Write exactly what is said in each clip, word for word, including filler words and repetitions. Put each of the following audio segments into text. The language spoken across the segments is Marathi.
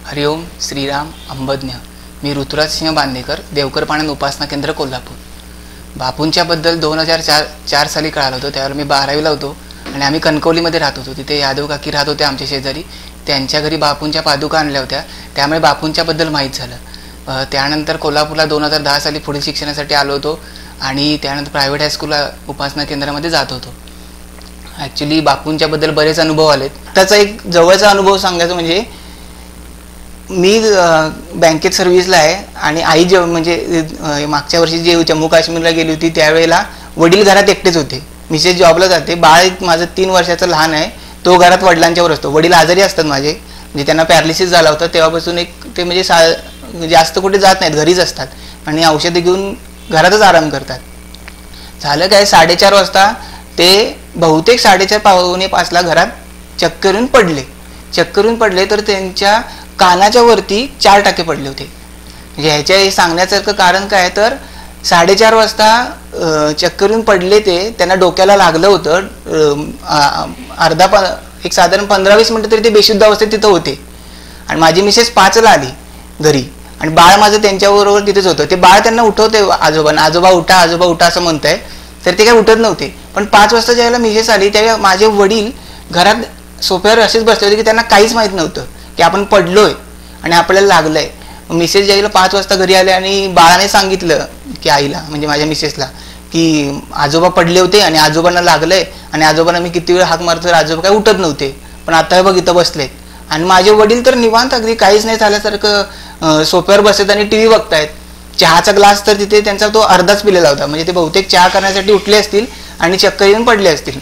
हरिओम श्रीराम अंबज्ञ. मी ऋतुराज सिंह बांदेकर, देवकर पाणंद उपासना केंद्र कोल्हापूर. बापूंच्याबद्दल दोन हजार चार चार साली कळालं होतं. त्यावेळेला मी बारावीला होतो आणि आम्ही कणकवलीमध्ये राहत होतो. तिथे यादव काकी राहत होते आमच्या शेजारी. त्यांच्या घरी बापूंच्या पादुका आणल्या होत्या, त्यामुळे बापूंच्याबद्दल माहीत झालं. त्यानंतर कोल्हापूरला दोन हजार दहा साली पुढील शिक्षणासाठी आलो होतो आणि त्यानंतर प्रायव्हेट हायस्कूलला उपासना केंद्रामध्ये जात होतो. ॲक्च्युली बापूंच्याबद्दल बरेच अनुभव आलेत. त्याचा एक जवळचा अनुभव सांगायचं म्हणजे मी बँकेत सर्व्हिसला आहे आणि आई जेव्हा म्हणजे मागच्या वर्षी जे जम्मू काश्मीरला गेली होती त्यावेळेला वडील घरात एकटेच होते. मिसेस जॉबला जाते, बाळ माझं तीन वर्षाचं लहान आहे, तो घरात वडिलांच्यावर असतो. वडील आजारी असतात माझे, म्हणजे त्यांना पॅरालिसिस झाला होता. तेव्हापासून एक ते म्हणजे सा जास्त कुठे जात नाहीत, घरीच असतात आणि औषधं घेऊन घरातच आराम करतात. झालं काय, साडेचार वाजता ते बहुतेक साडेचार पावणे पाचला घरात चक्करून पडले. चक्करून पडले तर त्यांच्या कानाच्या वरती चार टाके पडले होते. म्हणजे ह्याच्या हे सांगण्यासारखं कारण काय, तर साडेचार वाजता चक्करून पडले ते, त्यांना डोक्याला लागलं होतं. अर्धा प एक साधारण पंधरा वीस मिनटं तरी ते बेशुद्ध अवस्थेत तिथं होते. आणि माझी मिसेस पाचला आली घरी आणि बाळ माझं त्यांच्याबरोबर तिथेच होतं. ते बाळ त्यांना उठवते आजोबांना, आजोबा उठा आजोबा उठा असं म्हणताय, तर ते काय उठत नव्हते. पण पाच वाजता ज्यावेळेला मिसेस आली त्यावेळेला माझे वडील घरात सोफ्यावर असेच बसले होते की त्यांना काहीच माहीत नव्हतं की आपण पडलोय आणि आपल्याला लागलंय. मिसेस ज्यावेळेला पाच वाजता घरी आले आणि बाळाने सांगितलं की आईला, म्हणजे माझ्या मिसेसला, की आजोबा पडले होते आणि आजोबांना लागलंय आणि आजोबांना मी किती वेळ हाक मारतो तर आजोबा काय उठत नव्हते, पण आता हे बघ इथं बसलेत. आणि माझे वडील तर निवांत अगदी काहीच नाही झाल्यासारखं सोफ्यावर बसलेत आणि टी व्ही बघतायत. चहाचा ग्लास तर तिथे त्यांचा तो अर्धाच पिलेला होता. म्हणजे ते बहुतेक चहा करण्यासाठी उठले असतील आणि चक्कर येऊन पडले असतील.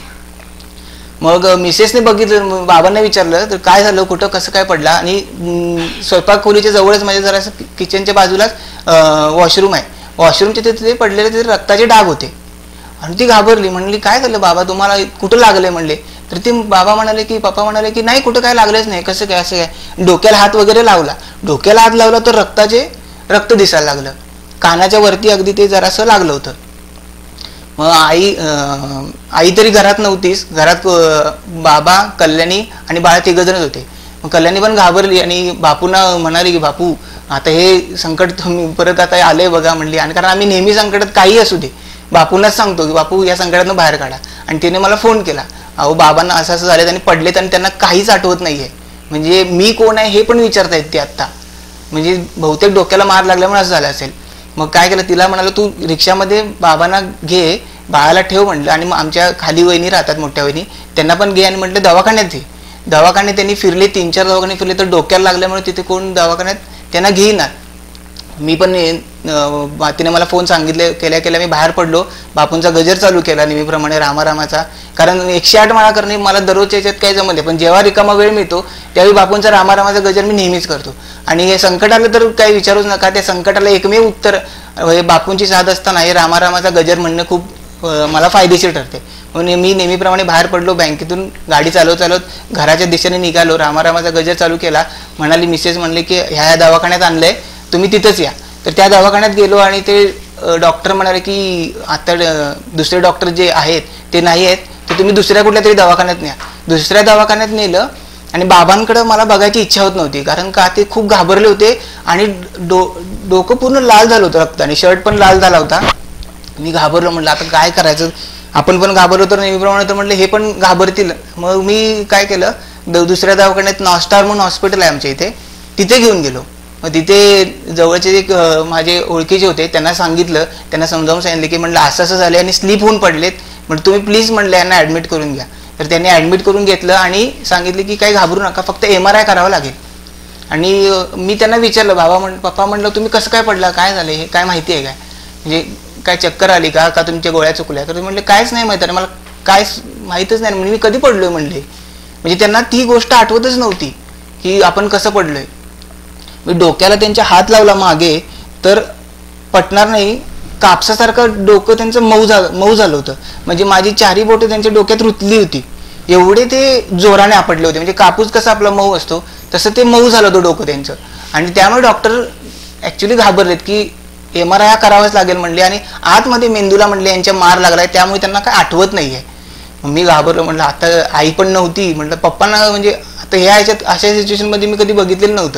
मग मिसेसने बघितलं, बाबांना विचारलं तर काय झालं, कुठं कसं काय पडला. आणि स्वयंपाक खोलीच्या जवळच म्हणजे जरासं किचनच्या बाजूलाच वॉशरूम आहे. वॉशरूमच्या तिथे पडलेले तिथे रक्ताचे डाग होते. आणि ती घाबरली, म्हणली काय झालं बाबा तुम्हाला, कुठं लागलंय म्हणले. तर ते बाबा म्हणाले की पप्पा म्हणाले की नाही कुठं काय लागलंच नाही, कसं काय असं काय. डोक्याला हात वगैरे लावला, डोक्याला हात लावला तर रक्ताचे रक्त दिसायला लागलं. कानाच्या वरती अगदी ते जरासं लागलं होतं. मग आई आई तरी घरात नव्हतीच. घरात बाबा, कल्याणी आणि बाळा तिघजणच होते. मग कल्याणी पण घाबरली आणि बापूंना म्हणाली की बापू आता हे संकट तुम्ही परत आता आलंय बघा म्हणली. आणि कारण आम्ही नेहमी संकटात काही असू दे बापूंनाच सांगतो की बापू या संकटातून बाहेर काढा. आणि तिने मला फोन केला, अहो बाबांना असं असं झालं, त्यांनी पडलेत आणि त्यांना काहीच आठवत नाहीये, म्हणजे मी कोण आहे हे पण विचारतायत ते आत्ता, म्हणजे बहुतेक डोक्याला मार लागल्यामुळे असं झालं असेल. मग काय केलं, तिला म्हणालं तू रिक्षामध्ये बाबांना घे, बाळाला ठेव म्हटलं. आणि मग आमच्या खाली वहिनी राहतात, मोठ्या वहिनी, त्यांना पण घे आणि म्हटलं दवाखान्यात घे. दवाखान्यात त्यांनी फिरले, तीन चार दवाखाने फिरले, तर डोक्याला लागल्यामुळे तिथे कोण दवाखान्यात त्यांना घेईनात. मी पण तिने मला फोन सांगितले केल्या केल्या मी बाहेर पडलो, बापूंचा गजर चालू केला नेहमीप्रमाणे रामारामाचा. कारण एकशे आठ माळा करणे मला दररोजच्या याच्यात काही जमत आहे, पण जेव्हा रिकामा वेळ मिळतो त्यावेळी बापूंचा रामारामाचा गजर मी नेहमीच करतो. आणि हे संकट आलं तर काही विचारूच नका, त्या संकटाला एकमेव उत्तर हे बापूंची साथ असताना हे रामारामाचा गजर म्हणणं खूप मला फायदेशीर ठरते. म्हणून मी नेहमीप्रमाणे बाहेर पडलो, बँकेतून गाडी चालवत चालवत घराच्या दिशेने निघालो, रामारामाचा गजर चालू केला. म्हणाली मिसेस म्हणले की ह्या ह्या दवाखान्यात आणलंय, तुम्ही तिथंच या. तर त्या दवाखान्यात गेलो आणि ते डॉक्टर म्हणाले की आता दुसरे डॉक्टर जे आहेत ते नाही आहेत, तर तुम्ही दुसऱ्या कुठल्या तरी दवाखान्यात न्या. दुसऱ्या दवाखान्यात नेलं आणि बाबांकडं मला बघायची इच्छा होत नव्हती, कारण का ते खूप घाबरले होते आणि डो डोकं पूर्ण लाल झालं होतं रक्ताने, शर्ट पण लाल झाला होता. मी घाबरलो, म्हटलं आता काय करायचं, आपण पण घाबरलो तर नेहमीप्रमाणे, तर म्हटलं हे पण घाबरतील. मग मी काय केलं, दुसऱ्या दवाखान्यात नॉस्टार म्हणून हॉस्पिटल आहे आमच्या इथे, तिथे घेऊन गेलो. मग तिथे जवळचे एक माझे ओळखीचे होते, त्यांना सांगितलं, त्यांना समजावून सांगितलं की म्हटलं असं असं झालं आणि स्लीप होऊन पडलेत, म्हणजे तुम्ही प्लीज म्हणलं यांना ॲडमिट करून घ्या. तर त्यांनी ॲडमिट करून घेतलं आणि सांगितलं की काही घाबरू नका, फक्त एम आर आय करावं लागेल. आणि मी त्यांना विचारलं, बाबा म्हण पप्पा म्हटलं तुम्ही कसं काय पडला, काय झालं, हे काय माहिती आहे काय, म्हणजे काय चक्कर आली का का तुमच्या गोळ्या चुकल्या. तर म्हणले कायच नाही माहिती, मला काय माहीतच नाही, म्हणजे मी कधी पडलोय म्हणले. म्हणजे त्यांना ती गोष्ट आठवतच नव्हती की आपण कसं पडलोय. मी डोक्याला त्यांच्या हात लावला मागे तर पटणार नाही, कापसासारखं डोकं त्यांचं मऊ झालं मऊ झालं होतं. म्हणजे माझी चारी बोटं त्यांच्या डोक्यात रुतली होती, एवढे ते जोराने आपटले होते. म्हणजे कापूस कसा आपला मऊ असतो तसं ते मऊ झालं होतं डोकं त्यांचं. आणि त्यामुळे डॉक्टर ॲक्च्युली घाबरलेत की एम आर आय करावाच लागेल म्हणले. आणि आतमध्ये मेंदूला म्हणले यांच्या मार लागलाय, त्यामुळे त्यांना काय आठवत नाही आहे. मी घाबरलो, म्हटलं आता आई पण नव्हती, म्हटलं पप्पांना म्हणजे आता ह्या ह्याच्यात अशा सिच्युएशनमध्ये मी कधी बघितलेलं नव्हतं.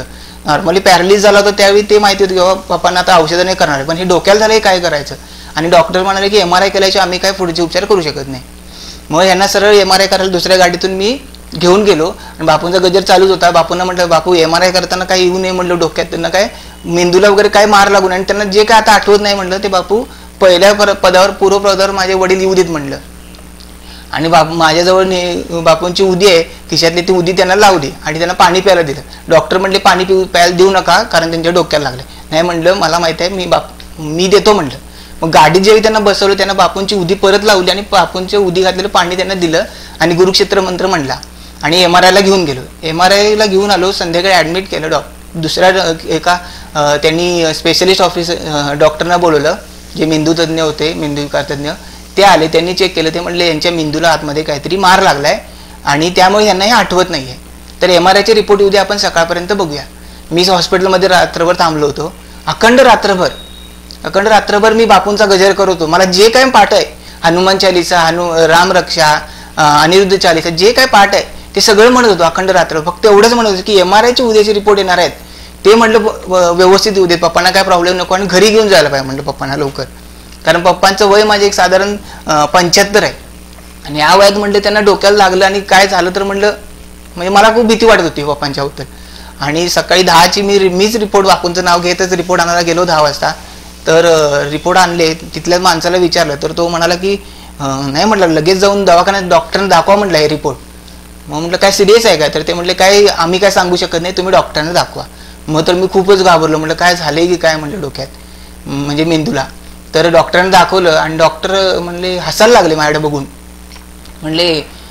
नॉर्मली पॅरालिस झाला होता त्यावेळी ते माहिती होतं की बाबा पप्पांना आता औषधं नाही करणार, पण हे डोक्याला झालं काय करायचं. आणि डॉक्टर म्हणाले की एम आर आय केल्याशिवाय आम्ही काय पुढचे उपचार करू शकत नाही. मग यांना सरळ एम आर आय करायला दुसऱ्या गाडीतून मी घेऊन गेलो आणि बापूंचा गजर चालूच होता. बापूंना म्हटलं बापू एम आर आय करताना काय येऊ नये म्हटलं, डोक्यात त्यांना काय मेंदूला वगैरे काय मार लागून, आणि त्यांना जे काय आता आठवत नाही म्हटलं ते बापू पहिल्या पदावर पूर्व पदावर माझे वडील येऊ देत म्हटलं. आणि बापू माझ्याजवळ बापूंची उदी आहे खिशातली, ती उदी त्यांना लावली आणि त्यांना पाणी प्यायला दिलं. डॉक्टर म्हटले पाणी पिऊ प्यायला देऊ नका कारण त्यांच्या डोक्याला लागले. नाही म्हटलं मला माहिती आहे मी बाप मी देतो म्हटलं. मग गाडीत जेव्हा त्यांना बसवलं त्यांना बापूंची उदी परत लावली आणि बापूंच्या उदी घातलेलं पाणी त्यांना दिलं आणि गुरुक्षेत्र मंत्र म्हणला आणि एम आर आयला घेऊन गेलो. एम आर आयला घेऊन आलो, संध्याकाळी ॲडमिट केलं. डॉ दुसऱ्या एका त्यांनी स्पेशलिस्ट ऑफिस डॉक्टरना बोलवलं जे मेंदू तज्ज्ञ होते, मेंदू विकार तज्ज्ञ. ते आले, त्यांनी चेक केलं. ते म्हटले यांच्या मेंदूला आतमध्ये काहीतरी मार लागलाय आणि त्यामुळे यांना हे आठवत नाही आहे. तर एम आर आयचे रिपोर्ट उद्या आपण सकाळपर्यंत बघूया. मीच हॉस्पिटलमध्ये रात्रभर थांबलो होतो. अखंड रात्रभर अखंड रात्रभर मी बापूंचा गजर करत होतो. मला जे काय पाठ आहे, हनुमान चालिसा, हनु रामरक्षा, अनिरुद्ध चालिसा, जे काय पाठ आहे ते सगळं म्हणत होतो अखंड रात्र. फक्त एवढंच म्हणत होतो की एम आर आयचे उद्याचे रिपोर्ट येणार आहेत ते म्हटलं व्यवस्थित येऊ देत, पप्पांना काय प्रॉब्लेम नको आणि घरी घेऊन जायला पाहिजे म्हटलं पप्पांना लवकर. कारण पप्पांचं वय माझे एक साधारण पंच्याहत्तर आहे आणि या वयात म्हटलं त्यांना डोक्याला लागलं आणि काय झालं तर म्हटलं म्हणजे मला खूप भीती वाटत होती पप्पांच्याबद्दल. आणि सकाळी दहाची मी मीच रिपोर्ट बापूंचं नाव घेतच रिपोर्ट आणायला गेलो दहा वाजता. तर रिपोर्ट आणले, तिथल्या माणसाला विचारलं तर तो म्हणाला की नाही म्हटलं लगेच जाऊन दवाखान्यात डॉक्टरने दाखवा म्हटलं हे रिपोर्ट. मग म्हटलं काय सिरियस आहे काय, तर ते म्हटले काय आम्ही काय सांगू शकत नाही, तुम्ही डॉक्टरांना दाखवा. मग तर मी खूपच घाबरलो, म्हटलं काय झालंय की काय म्हटलं डोक्यात म्हणजे मेंदूला. तर डॉक्टरांना दाखवलं आणि डॉक्टर म्हणले हसायला लागले माझ्याकडे बघून. म्हणले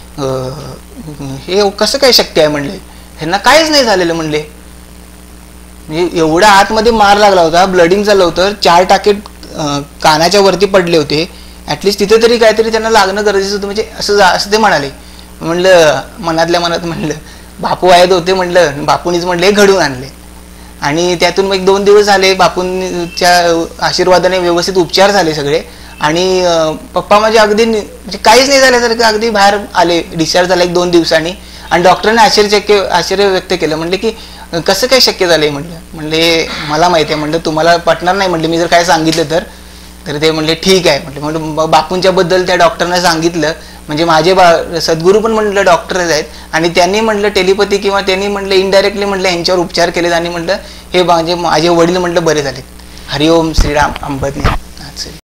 हे कसं काय शक्य आहे म्हणले, ह्यांना काहीच नाही झालेलं म्हणले. म्हणजे एवढ्या आतमध्ये मार लागला होता, ब्लडिंग झालं होतं, चार टाके कानाच्या वरती पडले होते. ॲटलिस्ट तिथे तरी काहीतरी त्यांना लागणं गरजेचं होतं म्हणजे असं असं ते म्हणाले. म्हणलं मनातल्या मनात म्हणलं बापू आहेत होते म्हटलं, बापूंनीच म्हटलं हे घडवून आणले. आणि त्यातून मग एक दोन दिवस झाले बापूंच्या आशीर्वादाने व्यवस्थित उपचार झाले सगळे. आणि पप्पा माझे अगदी म्हणजे काहीच नाही झाल्यासारखं अगदी बाहेर आले, डिस्चार्ज झाला एक दोन दिवसांनी. आणि डॉक्टरांनी आश्चर्य आश्चर्य व्यक्त केलं, म्हणले की कसं काय शक्य झालंय म्हटलं. म्हणले मला माहिती आहे म्हटलं, तुम्हाला पटणार नाही म्हटलं मी जर काय सांगितलं तर. तर ते म्हणले ठीक आहे म्हटलं. म्हटलं बापूंच्या बद्दल त्या डॉक्टरने सांगितलं, म्हणजे माझे बा सद्गुरू पण म्हटलं डॉक्टरच आहेत आणि त्यांनी म्हटलं टेलिपॅथी किंवा त्यांनी म्हटलं इनडायरेक्टली म्हटलं यांच्यावर उपचार केलेत आणि म्हटलं हे माझे माझे वडील म्हटलं बरे झालेत. हरिओम श्रीराम अंबज्ञ.